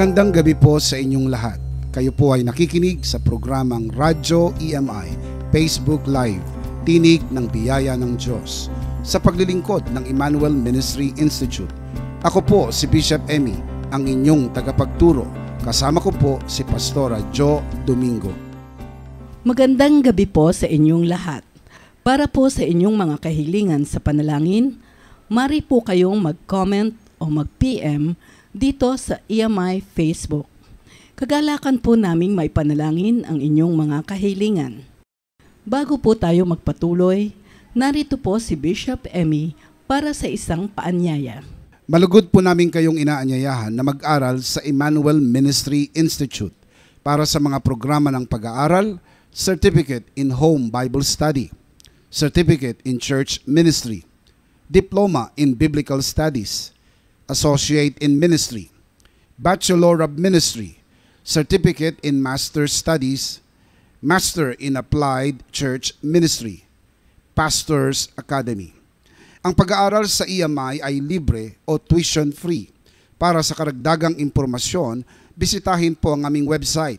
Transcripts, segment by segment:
Magandang gabi po sa inyong lahat. Kayo po ay nakikinig sa programang Radyo EMI, Facebook Live, Tinig ng Biyaya ng Diyos, sa paglilingkod ng Emmanuel Ministry Institute. Ako po si Bishop Emi, ang inyong tagapagturo. Kasama ko po si Pastora Domingo. Magandang gabi po sa inyong lahat. Para po sa inyong mga kahilingan sa panalangin, mari po kayong mag-comment o mag-PM dito sa EMI Facebook. Kagalakan po naming may panalangin ang inyong mga kahilingan. Bago po tayo magpatuloy, narito po si Bishop Emi para sa isang paanyaya. Malugod po namin kayong inaanyayahan na mag-aral sa Emmanuel Ministry Institute para sa mga programa ng pag-aaral, Certificate in Home Bible Study, Certificate in Church Ministry, Diploma in Biblical Studies, Associate in Ministry, Bachelor of Ministry, Certificate in Master Studies, Master in Applied Church Ministry, Pastors Academy. Ang pag-aaral sa EMI ay libre o tuition-free. Para sa karagdagang impormasyon, bisitahin po ang aming website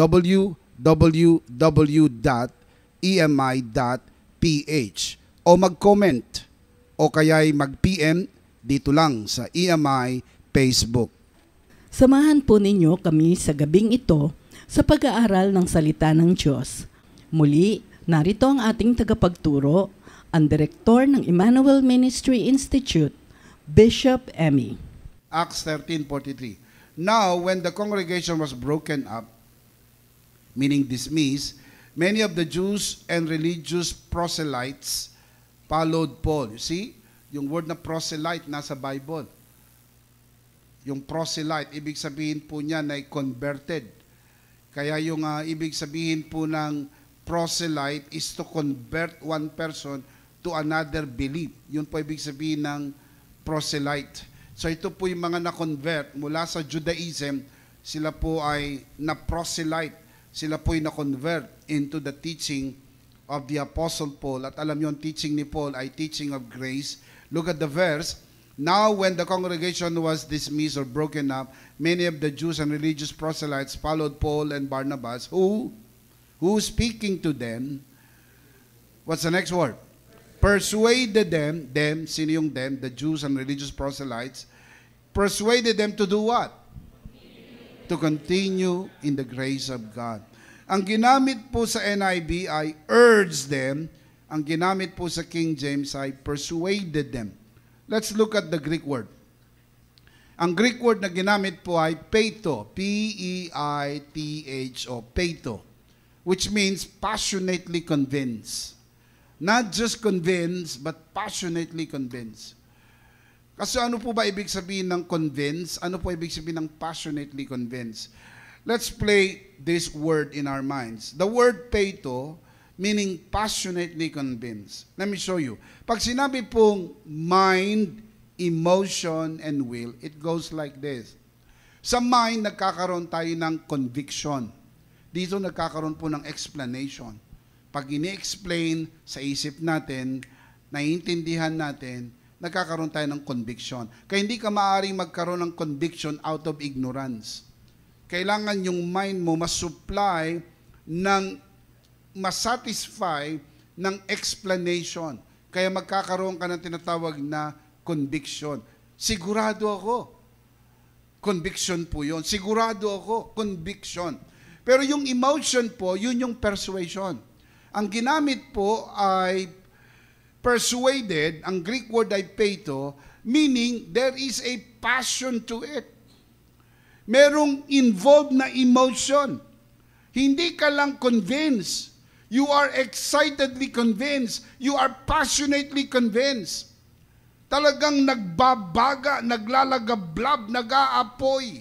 www.emi.ph o mag-comment o kaya'y mag-PM dito lang sa EMI Facebook. Samahan po ninyo kami sa gabing ito sa pag-aaral ng salita ng Diyos. Muli, narito ang ating tagapagturo, ang direktor ng Emmanuel Ministry Institute, Bishop Emi. Acts 13:43. Now, when the congregation was broken up, meaning dismissed, many of the Jews and religious proselytes followed Paul. You see, yung word na proselyte nasa Bible. Yung proselyte, ibig sabihin po niya na converted. Kaya yung ibig sabihin po ng proselyte is to convert one person to another belief. Yun po ibig sabihin ng proselyte. So ito po yung mga na-convert mula sa Judaism, sila po ay na-proselyte. Sila po ay na-convert into the teaching of the Apostle Paul. At alam niyo, ang teaching ni Paul ay teaching of grace. Look at the verse. Now when the congregation was dismissed or broken up, many of the Jews and religious proselytes followed Paul and Barnabas, who speaking to them, what's the next word? Persuaded them, sino yung them? The Jews and religious proselytes, persuaded them to do what? To continue in the grace of God. Ang ginamit po sa NIV ay urge them. Ang ginamit po sa King James ay persuaded them. Let's look at the Greek word. Ang Greek word na ginamit po ay peito, P-E-I-T-H-O, peito, which means passionately convince. Not just convince, but passionately convince. Kasi ano po ba ibig sabihin ng convince? Ano po ibig sabihin ng passionately convince? Let's play this word in our minds. The word peito, meaning passionately convinced. Let me show you. Pag sinabi pong mind, emotion, and will, it goes like this. Sa mind, nagkakaroon tayo ng conviction. Dito nagkakaroon po ng explanation. Pag ini-explain sa isip natin, naiintindihan natin, nagkakaroon tayo ng conviction. Kaya hindi ka maaaring magkaroon ng conviction out of ignorance. Kailangan yung mind mo masupply ng masatisfy ng explanation. Kaya magkakaroon ka ng tinatawag na conviction. Sigurado ako. Conviction po yun. Sigurado ako. Conviction. Pero yung emotion po, yun yung persuasion. Ang ginamit po ay persuaded, ang Greek word ay peito, meaning there is a passion to it. Merong involved na emotion. Hindi ka lang convinced. You are excitedly convinced. You are passionately convinced. Talagang nagbabaga, naglalagablab, nag-aapoy.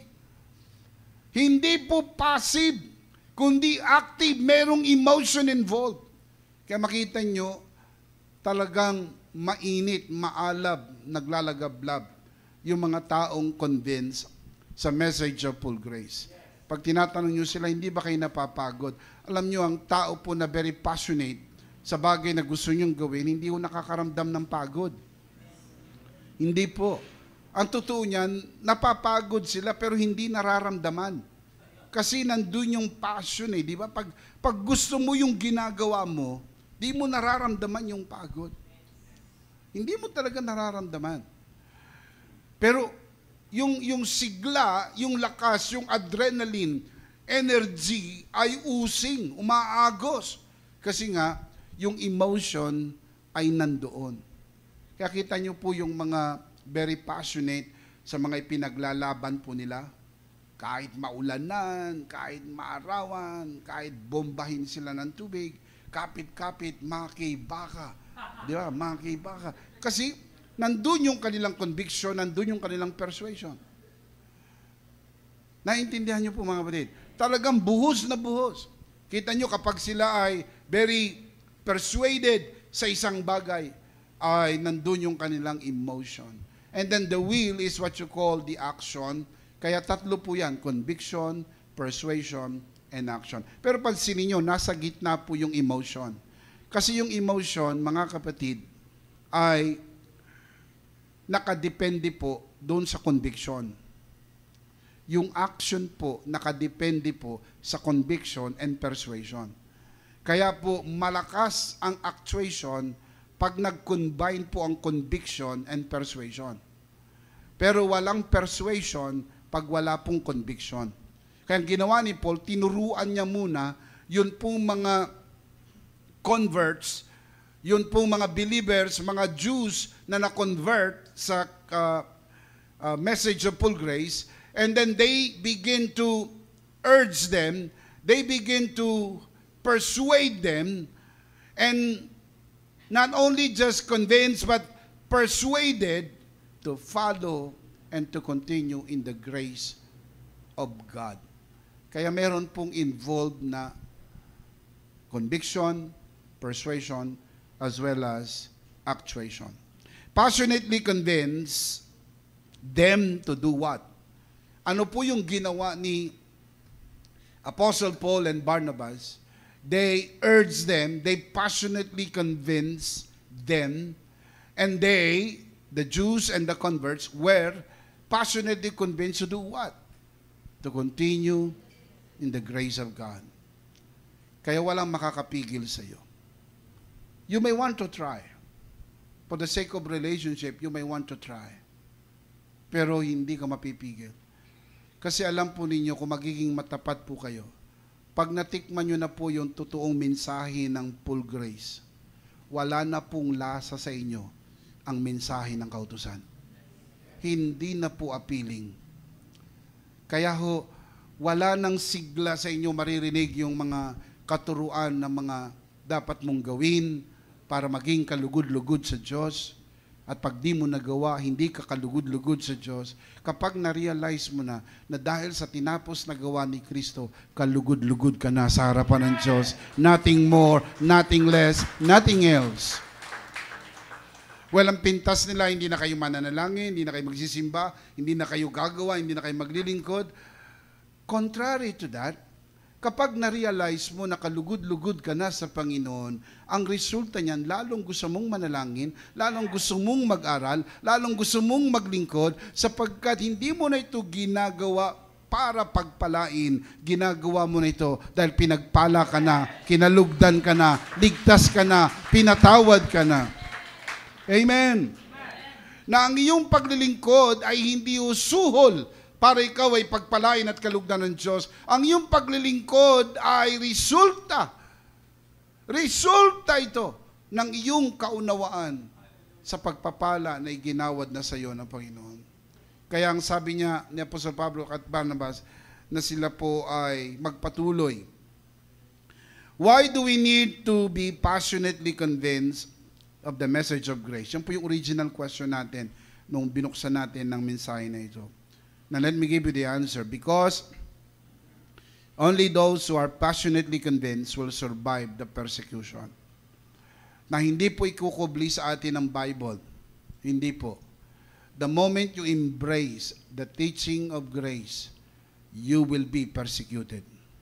Hindi po passive, kundi active. Merong emotion involved. Kaya makita nyo, talagang mainit, maalab, naglalagablab yung mga taong convinced sa message of full grace. Pag tinatanong nyo sila, hindi ba kayo napapagod? Alam nyo, ang tao po na very passionate sa bagay na gusto nyong gawin, hindi po nakakaramdam ng pagod. Hindi po. Ang totoo niyan, napapagod sila pero hindi nararamdaman. Kasi nandun yung passion di ba? Pag gusto mo yung ginagawa mo, di mo nararamdaman yung pagod. Hindi mo talaga nararamdaman. Pero yung sigla, yung lakas, yung adrenaline, energy ay using, umaagos. Kasi nga, yung emotion ay nandoon. Kaya kita nyo po yung mga very passionate sa mga ipinaglalaban po nila. Kahit maulanan, kahit maarawan, kahit bombahin sila ng tubig, kapit-kapit, makibaka. Di ba? Makibaka. Kasi nandun yung kanilang conviction, nandun yung kanilang persuasion. Naintindihan nyo po mga kapatid? Talagang buhos na buhos. Kita nyo kapag sila ay very persuaded sa isang bagay, ay nandun yung kanilang emotion. And then the will is what you call the action. Kaya tatlo po yan, conviction, persuasion, and action. Pero pansinin nyo, nasa gitna po yung emotion. Kasi yung emotion, mga kapatid, ay nakadepende po doon sa conviction. Yung action po, nakadepende po sa conviction and persuasion. Kaya po, malakas ang actuation pag nag-combine po ang conviction and persuasion. Pero walang persuasion pag wala pong conviction. Kaya ang ginawa ni Paul, tinuruan niya muna yun pong mga converts, yun pong mga believers, mga Jews na na-convert sa message of full grace, and then they begin to urge them, they begin to persuade them, and not only just convinced but persuaded to follow and to continue in the grace of God. Kaya meron pong involved na conviction, persuasion, as well as actuation. Passionately convince them to do what? Ano po yung ginawa ni Apostle Paul and Barnabas? They urged them, they passionately convinced them, and they, the Jews and the converts, were passionately convinced to do what? To continue in the grace of God. Kaya walang makakapigil sa iyo. You may want to try. For the sake of relationship, you may want to try. Pero hindi ka mapipigil. Kasi alam po ninyo, kung magiging matapat po kayo, pag natikman nyo na po yung totoong mensahe ng full grace, wala na pong lasa sa inyo ang mensahe ng kautusan. Hindi na po appealing. Kaya ho, wala nang sigla sa inyo maririnig yung mga katuruan na mga dapat mong gawin para maging kalugod-lugod sa Diyos. At pag di mo nagawa, hindi ka kalugod-lugod sa Diyos. Kapag na-realize mo na dahil sa tinapos na gawa ni Kristo, kalugod-lugod ka na sa harapan ng Diyos. Nothing more, nothing less, nothing else. Well, ang pintas nila, hindi na kayo mananalangin, hindi na kayo magsisimba, hindi na kayo gagawa, hindi na kayo maglilingkod. Contrary to that, kapag na-realize mo na kalugod-lugod ka na sa Panginoon, ang resulta niyan, lalong gusto mong manalangin, lalong gusto mong mag-aral, lalong gusto mong maglingkod, sapagkat hindi mo na ito ginagawa para pagpalain, ginagawa mo na ito dahil pinagpala ka na, kinalugdan ka na, ligtas ka na, pinatawad ka na. Amen. Na ang iyong paglilingkod ay hindi usuhol para ikaw ay pagpalain at kalugdan ng Diyos. Ang iyong paglilingkod ay resulta. Resulta ito ng iyong kaunawaan sa pagpapala na iginawad na sa iyo ng Panginoon. Kaya ang sabi niya ni Apostol Pablo at Barnabas na sila po ay magpatuloy. Why do we need to be passionately convinced of the message of grace? Yan po yung original question natin nung binuksan natin ng mensahe na ito. Now let me give you the answer. Because only those who are passionately convinced will survive the persecution. Na hindi po ikukubli sa atin ng Bible. Hindi po. The moment you embrace the teaching of grace, you will be persecuted.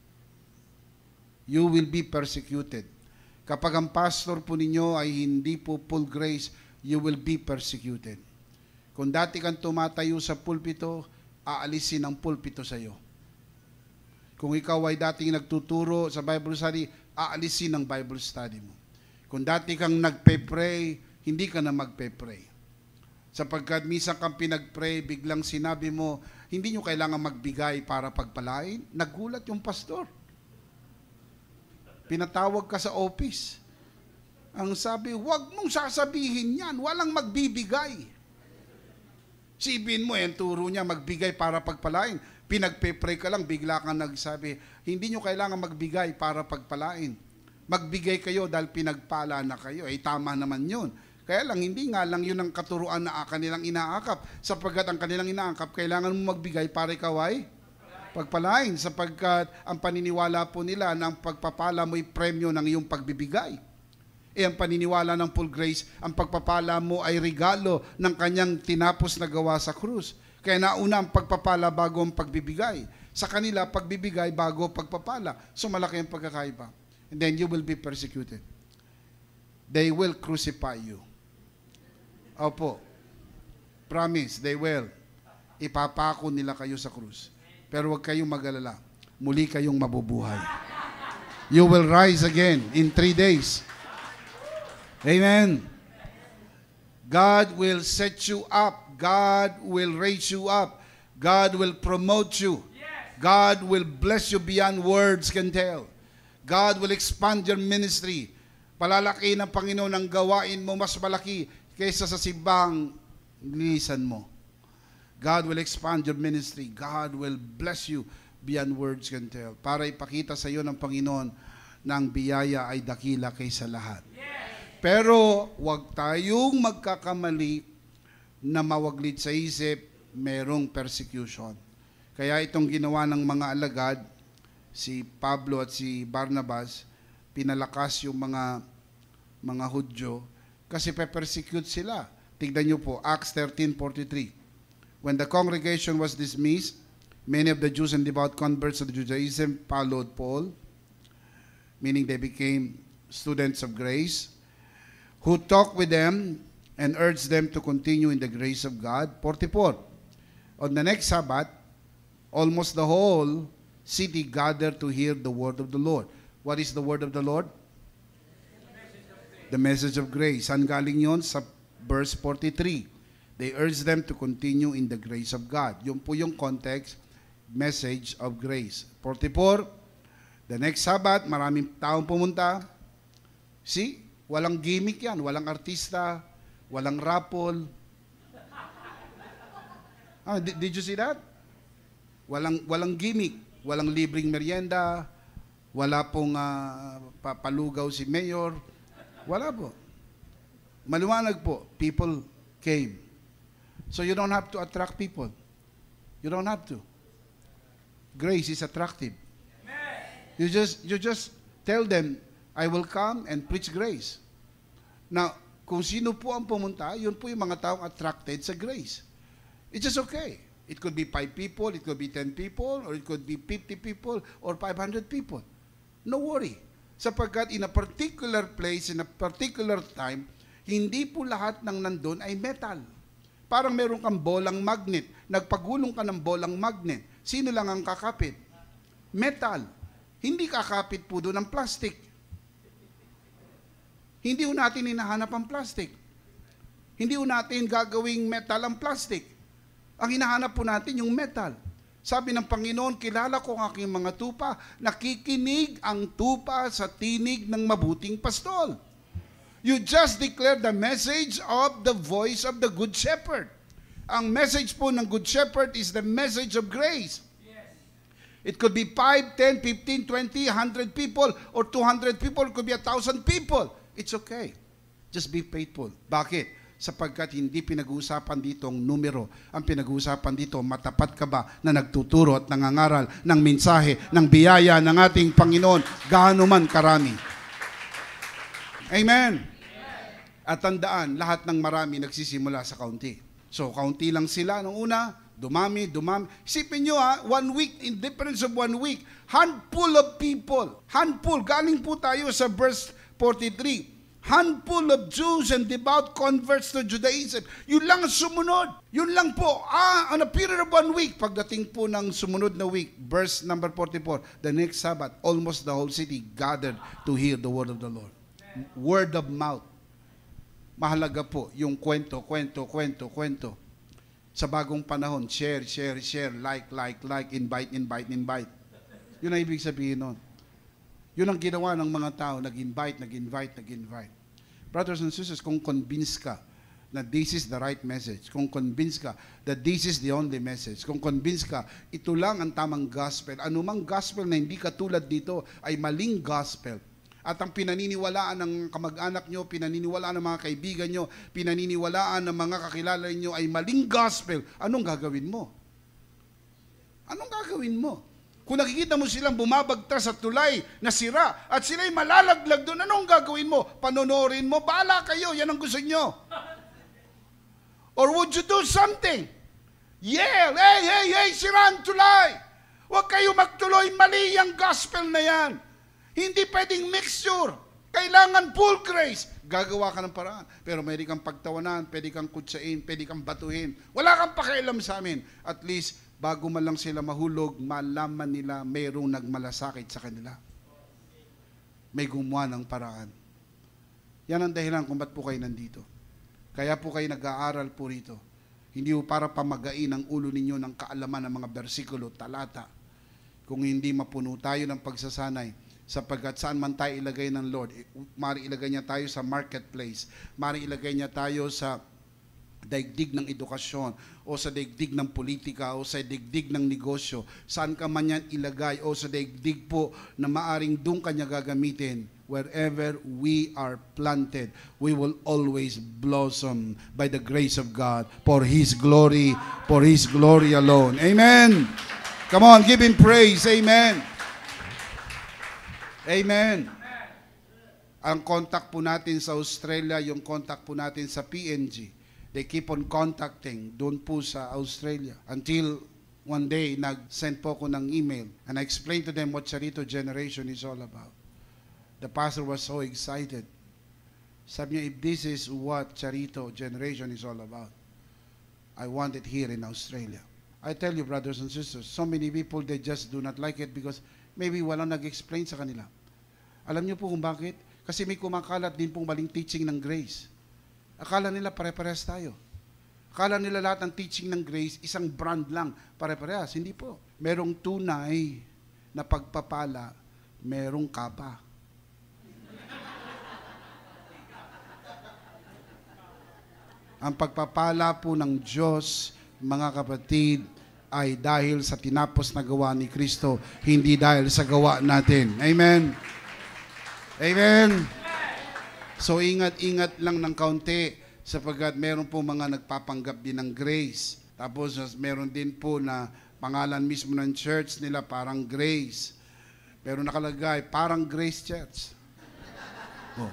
You will be persecuted. Kapag ang pastor po ninyo ay hindi po full grace, you will be persecuted. Kung dati kang tumatayo sa pulpito, aalisin ang pulpito sa iyo. Kung ikaw ay dating nagtuturo sa Bible study, aalisin ang Bible study mo. Kung dati kang nagpe-pray, hindi ka na magpe-pray. Sapagkat minsan kang pinag-pray, biglang sinabi mo, hindi nyo kailangan magbigay para pagpalain. Nagulat yung pastor. Pinatawag ka sa office. Ang sabi, huwag mong sasabihin yan, walang magbibigay. Sibin mo, turo niya magbigay para pagpalain. Pinagpe-pray ka lang, bigla kang nagsabi, hindi nyo kailangan magbigay para pagpalain. Magbigay kayo dahil pinagpala na kayo. Tama naman yun. Kaya lang, hindi nga lang yun ang katuruan na kanilang inaakap. Sapagkat ang kanilang inaakap, kailangan mo magbigay para ikaw ay pagpalain. Sapagkat ang paniniwala po nila na ang pagpapala mo'y premyo ng iyong pagbibigay. Ang paniniwala ng full grace, ang pagpapala mo ay regalo ng kanyang tinapos na gawa sa krus. Kaya nauna ang pagpapala bago ang pagbibigay. Sa kanila, pagbibigay bago pagpapala. So malaki ang pagkakaiba. And then you will be persecuted. They will crucify you. Opo. Promise, they will. Ipapako nila kayo sa krus. Pero huwag kayong mag-alala. Muli kayong mabubuhay. You will rise again in 3 days. Amen. God will set you up. God will raise you up. God will promote you. God will bless you beyond words can tell. God will expand your ministry. Palalaki ng Panginoon ang gawain mo mas malaki kaysa sa simbang linisan mo. God will expand your ministry. God will bless you beyond words can tell. Para ipakita sa iyo ng Panginoon na ang biyaya ay dakila kaysa lahat. Pero huwag tayong magkakamali na mawaglit sa isip, merong persecution. Kaya itong ginawa ng mga alagad, si Pablo at si Barnabas, pinalakas yung mga Hudyo kasi pe-persecute sila. Tignan niyo po, Acts 13:43. When the congregation was dismissed, many of the Jews and devout converts of Judaism followed Paul, meaning they became students of grace, who talked with them and urged them to continue in the grace of God. 44. On the next Sabbath, almost the whole city gathered to hear the word of the Lord. What is the word of the Lord? The message of grace. Saan galing yun? Sa verse 43. They urged them to continue in the grace of God. Yun po yung context, message of grace. 44, the next Sabbath, maraming taong pumunta. See? Walang gimmick yan. Walang artista. Walang raffle. Did you see that? Walang gimmick. Walang libreng merienda. Wala pong palugaw si mayor. Wala po. Maliwanag po. People came. So you don't have to attract people. You don't have to. Grace is attractive. You just tell them, I will come and preach grace. Now, kung sino po ang pumunta, yun po yung mga taong attracted sa grace. It's just okay. It could be 5 people, it could be 10 people, or it could be 50 people, or 500 people. No worry. Sapagkat in a particular place, in a particular time, hindi po lahat ng nandun ay metal. Parang meron kang bolang magnet. Nagpagulong ka ng bolang magnet. Sino lang ang kakapit? Metal. Hindi kakapit po doon ng plastic. Hindi po natin hinahanap ang plastic. Hindi po natin gagawing metal ang plastic. Ang hinahanap po natin yung metal. Sabi ng Panginoon, kilala ko ang aking mga tupa, nakikinig ang tupa sa tinig ng mabuting pastol. You just declare the message of the voice of the Good Shepherd. Ang message po ng Good Shepherd is the message of grace. It could be 5, 10, 15, 20, 100 people, or 200 people, it could be 1,000 people. It's okay. Just be faithful. Bakit? Sapagkat hindi pinag-uusapan dito ang numero. Ang pinag-uusapan dito, matapat ka ba na nagtuturo at nangangaral ng mensahe, ng biyaya ng ating Panginoon, gaano man karami. Amen. At tandaan, lahat ng marami nagsisimula sa kaunti. So, kaunti lang sila nung una, dumami. Isipin nyo 1 week, in difference of 1 week, handful of people. Handful. Galing po tayo sa verse 43. handful of Jews and devout converts to Judaism. Yun lang ang sumunod. Yun lang po. On a period of 1 week, pagdating po ng sumunod na week, verse number 44, the next Sabbath, almost the whole city gathered to hear the word of the Lord. Word of mouth. Mahalaga po yung kwento. Sa bagong panahon, share, like, invite. Yun ang ibig sabihin nun. Yun ang ginawa ng mga tao, nag-invite. Brothers and sisters, kung convinced ka na this is the right message, kung convinced ka that this is the only message, kung convinced ka, ito lang ang tamang gospel, anumang gospel na hindi katulad dito ay maling gospel. At ang pinaniniwalaan ng kamag-anak nyo, pinaniniwalaan ng mga kaibigan nyo, pinaniniwalaan ng mga kakilala nyo ay maling gospel, anong gagawin mo? Kung nakikita mo silang bumabagtas sa tulay na sira at sila'y malalaglag doon, anong gagawin mo? Panonorin mo? Bahala kayo, yan ang gusto nyo. Or would you do something? Yell, hey, sira ang tulay. Huwag kayo magtuloy, mali ang gospel na yan. Hindi pwedeng mixture. Kailangan full grace. Gagawa ka ng paraan. Pero pwede kang pagtawanan, pwede kang kutsain, pwede kang batuhin. Wala kang pakialam sa amin. At least, bago man lang sila mahulog, malaman nila mayroong nagmalasakit sa kanila. May gumawa ng paraan. Yan ang dahilan kung ba't po kayo nandito. Kaya po kayo nag-aaral po rito. Hindi po para pamagain ang ulo ninyo ng kaalaman ng mga bersikulo, talata. Kung hindi mapuno tayo ng pagsasanay, sapagkat saan man tayo ilagay ng Lord, maaari ilagay niya tayo sa marketplace, maaari ilagay niya tayo sa daigdig ng edukasyon, o sa daigdig ng politika, o sa daigdig ng negosyo, saan ka man yan ilagay, o sa daigdig po na maaring doon kanya gagamitin, wherever we are planted, we will always blossom by the grace of God, for His glory alone. Amen! Come on, give Him praise. Amen! Amen! Ang contact po natin sa Australia, yung contact po natin sa PNG, they keep on contacting doon po sa Australia. Until one day, nag-send po ko ng email and I explained to them what Charitoo Generation is all about. The pastor was so excited. Sabi niya, if this is what Charitoo Generation is all about, I want it here in Australia. I tell you, brothers and sisters, so many people, they just do not like it because maybe walang nag-explain sa kanila. Alam niyo po kung bakit? Kasi may kumakalat din pong maling teaching ng grace. Akala nila pare-parehas tayo. Akala nila lahat ng teaching ng grace, isang brand lang, pare-parehas. Hindi po. Merong tunay na pagpapala, merong kapa. Ang pagpapala po ng Diyos, mga kapatid, ay dahil sa tinapos na gawa ni Kristo, hindi dahil sa gawa natin. Amen? Amen? So, ingat lang ng kaunti sapagkat meron po mga nagpapanggap din ng grace. Tapos, meron din po na pangalan mismo ng church nila, parang grace. Pero nakalagay, parang Grace Church. Oh.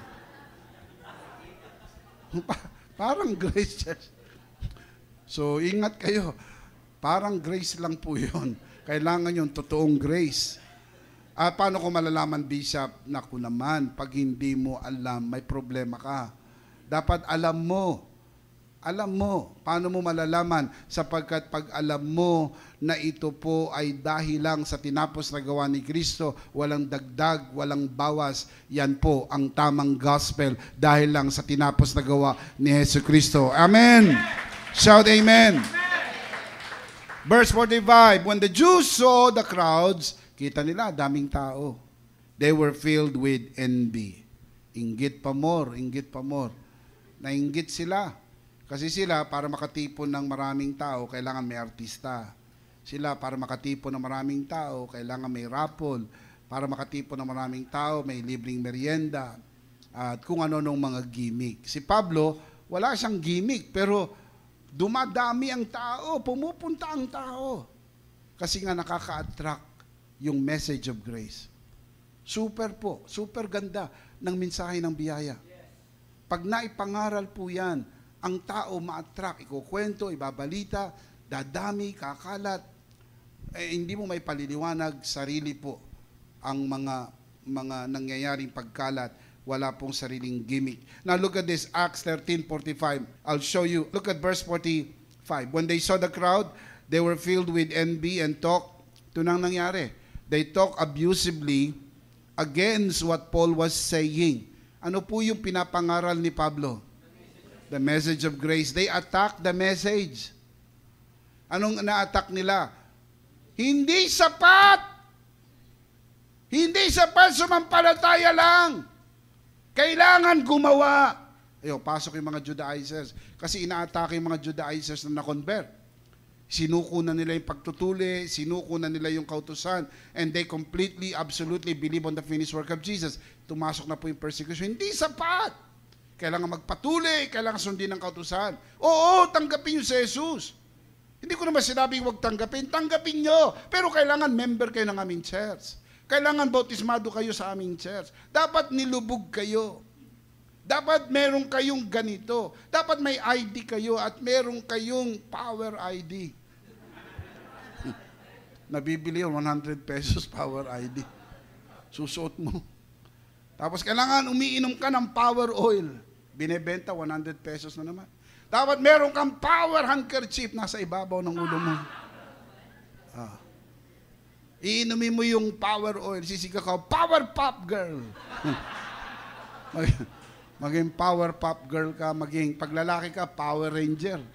Parang Grace Church. So, ingat kayo. Parang grace lang po yun. Kailangan yung totoong grace. Paano ko malalaman, Bishop? Naku naman, pag hindi mo alam, may problema ka. Dapat alam mo. Alam mo. Paano mo malalaman? Sapagkat pag alam mo na ito po ay dahil lang sa tinapos na gawa ni Kristo, walang dagdag, walang bawas, yan po ang tamang gospel dahil lang sa tinapos na gawa ni Yesu Kristo. Amen! Shout amen! Verse 45, when the Jews saw the crowds, kita nila, daming tao. They were filled with envy. Inggit pa more. Nainggit sila. Kasi sila, para makatipon ng maraming tao, kailangan may artista. Sila, para makatipon ng maraming tao, kailangan may raffle. Para makatipon ng maraming tao, may libreng merienda. At kung ano-anong mga gimmick. Si Pablo, wala siyang gimmick, pero dumadami ang tao, pumupunta ang tao. Kasi nga nakaka-attract yung message of grace. Super po, super ganda ng mensahe ng biyaya. Pag naipangaral po yan, ang tao ma-attract, ikukwento, ibabalita, dadami, kakalat. Hindi mo may paliliwanag, sarili po ang mga nangyayaring pagkalat Wala pong sariling gimmick. Now look at this, Acts 13:45. I'll show you. Look at verse 45. When they saw the crowd, they were filled with envy and talk. Ito nang nangyari. They talk abusively against what Paul was saying. Ano po yung pinapangaral ni Pablo? The message of grace. They attack the message. Anong na-attack nila? Hindi sapat! Hindi sapat, sumampalataya lang! Kailangan gumawa. Ayo, pasok yung mga Judaizers. Kasi ina-atake yung mga Judaizers na na-convert. Sinuko na nila yung pagtutuli, sinuko na nila yung kautusan, and they completely, absolutely believe on the finished work of Jesus. Tumasok na po yung persecution. Hindi sapat. Kailangan magpatuloy, kailangan sundin ang kautusan. Oo, tanggapin nyo si Jesus. Hindi ko naman sinabing huwag tanggapin. Tanggapin nyo. Pero kailangan member kayo ng aming church. Kailangan bautismado kayo sa aming church. Dapat nilubog kayo. Dapat meron kayong ganito. Dapat may ID kayo at meron kayong power ID. Nabibili yung 100 pesos power ID. Susuot mo. Tapos kailangan umiinom ka ng power oil. Binebenta 100 pesos na naman. Dapat meron kang power handkerchief nasa ibabaw ng ulo mo. Iinumin mo yung power oil, sisigaw ka, power pop girl. Maging power pop girl ka, maging paglalaki ka, Power Ranger.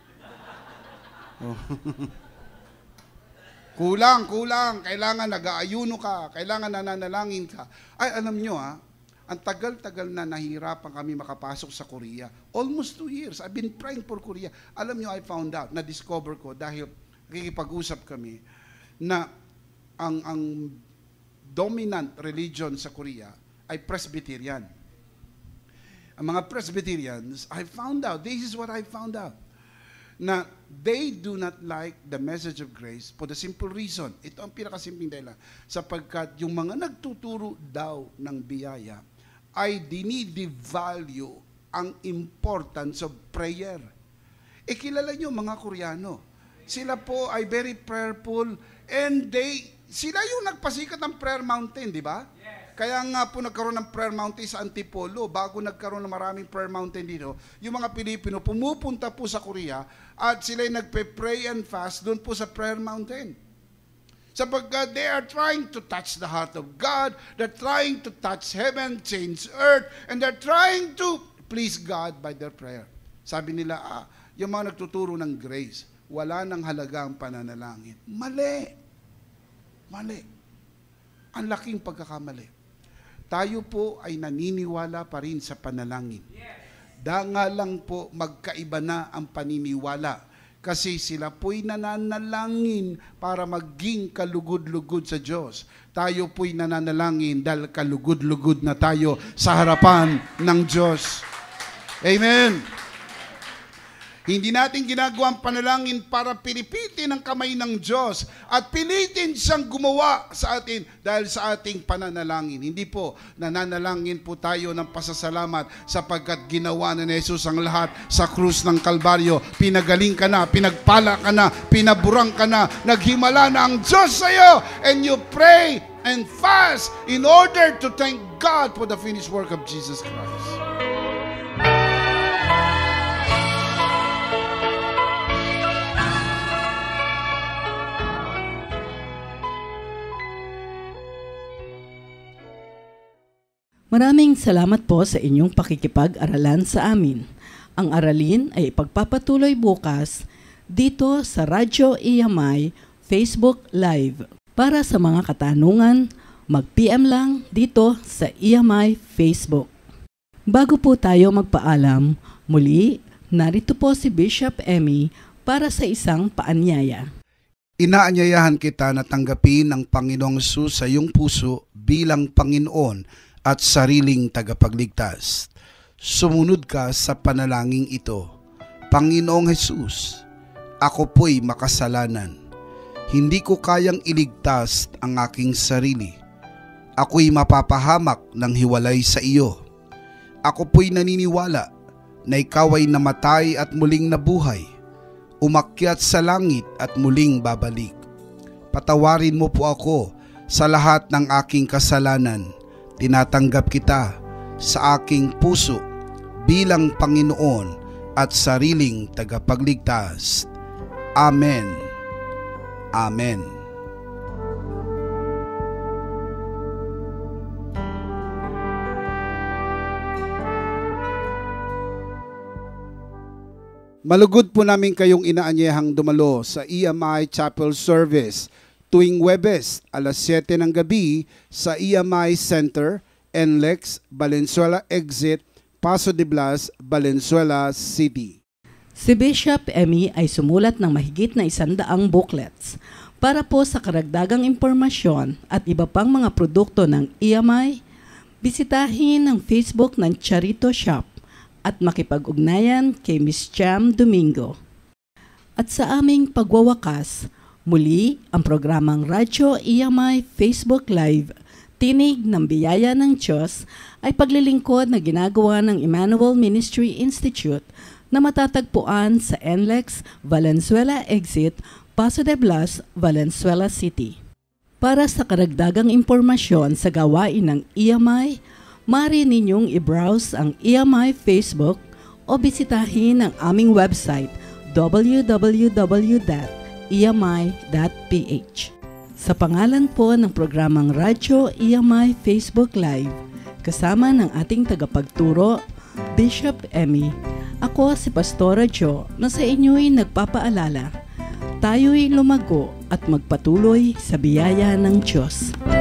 Kulang. Kailangan nag-aayuno ka, kailangan nananalangin ka. Ay, alam nyo ang tagal-tagal na nahirapan kami makapasok sa Korea. Almost 2 years. I've been praying for Korea. Alam nyo, I found out, na-discover ko dahil nakikipag-usap kami na ang dominant religion sa Korea ay Presbyterian. Ang mga Presbyterians, I found out, this is what I found out, na they do not like the message of grace for the simple reason. Ito ang pinakasimpleng dahilan. Sapagkat yung mga nagtuturo daw ng biyaya ay dinidevalue ang importance of prayer. Kilala nyo mga Koreano, sila po ay very prayerful and sila yung nagpasikat ng prayer mountain, di ba? Yes. Kaya nga po nagkaroon ng prayer mountain sa Antipolo. Bago nagkaroon ng maraming prayer mountain dito, yung mga Pilipino pumupunta po sa Korea at sila yung nagpe-pray and fast doon po sa prayer mountain. Sapagkat they are trying to touch the heart of God, they're trying to touch heaven, change earth, and they're trying to please God by their prayer. Sabi nila, yung mga nagtuturo ng grace, wala nang halaga ang pananalangin. Mali. Ang laking pagkakamali. Tayo po ay naniniwala pa rin sa panalangin. Danga lang po magkaiba na ang paniniwala. Kasi sila po'y nananalangin para maging kalugod-lugod sa Diyos. Tayo po'y nananalangin dahil kalugod-lugod na tayo sa harapan ng Diyos. Amen. Hindi natin ginagawa ang panalangin para pilipitin ang kamay ng Diyos at pilitin siyang gumawa sa atin dahil sa ating pananalangin. Hindi po, nananalangin po tayo ng pasasalamat sapagkat ginawa na ni Jesus ang lahat sa krus ng Kalbaryo. Pinagaling ka na, pinagpala ka na, pinaburang ka na, naghimala na ang Diyos sa iyo, and you pray and fast in order to thank God for the finished work of Jesus Christ. Maraming salamat po sa inyong pakikipag-aralan sa amin. Ang aralin ay ipagpapatuloy bukas dito sa Radyo EMI Facebook Live. Para sa mga katanungan, mag-PM lang dito sa EMI Facebook. Bago po tayo magpaalam, muli, narito po si Bishop Emi para sa isang paanyaya. Inaanyayahan kita na tanggapin ang Panginoong Jesus sa iyong puso bilang Panginoon at sariling tagapagligtas. Sumunod ka sa panalangin ito. Panginoong Jesus, ako po'y makasalanan. Hindi ko kayang iligtas ang aking sarili. Ako'y mapapahamak ng hiwalay sa iyo. Ako po'y naniniwala na ikaw ay namatay at muling nabuhay, umakyat sa langit at muling babalik. Patawarin mo po ako sa lahat ng aking kasalanan. Tinatanggap kita sa aking puso bilang Panginoon at sariling tagapagligtas. Amen. Amen. Malugod po namin kayong inaanyehang dumalo sa EMI Chapel Service tuwing Huwebes, alas 7 ng gabi sa EMI Center, NLEX, Valenzuela Exit, Paso de Blas, Valenzuela City. Si Bishop Emi ay sumulat ng mahigit na 100 booklets para po sa karagdagang impormasyon at iba pang mga produkto ng EMI. Bisitahin ang Facebook ng Charitoo Shop at makipag-ugnayan kay Miss Emi Domingo. At sa aming pagwawakas, muli ang programang Radyo EMI Facebook Live, Tinig ng Biyaya ng Diyos, ay paglilingkod na ginagawa ng Emmanuel Ministry Institute na matatagpuan sa NLEX, Valenzuela Exit, Paso de Blas, Valenzuela City. Para sa karagdagang impormasyon sa gawain ng EMI, maaari ninyong i-browse ang EMI Facebook o bisitahin ang aming website www.emi.ph. Sa pangalan po ng programang Radyo EMI Facebook Live, kasama ng ating tagapagturo, Bishop Emi, ako si Pastora Jo na sa inyo'y nagpapaalala, tayo'y lumago at magpatuloy sa biyaya ng Diyos.